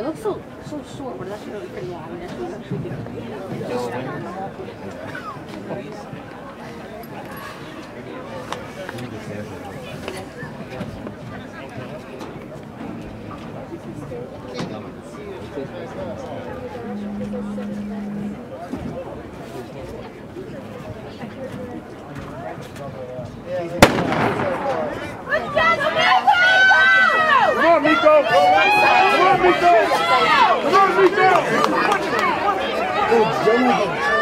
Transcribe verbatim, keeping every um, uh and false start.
It looks so so short, but it's actually really pretty long. And actually, actually good. Come on, Nico! Come on, Nico! Come on, Nico!